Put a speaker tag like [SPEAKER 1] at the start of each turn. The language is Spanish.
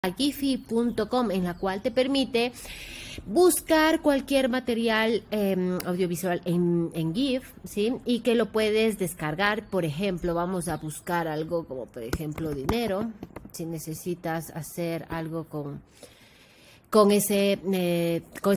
[SPEAKER 1] Giphy.com, en la cual te permite buscar cualquier material audiovisual en GIF, ¿sí? Y que lo puedes descargar. Por ejemplo, vamos a buscar algo como, por ejemplo, dinero. Si necesitas hacer algo con ese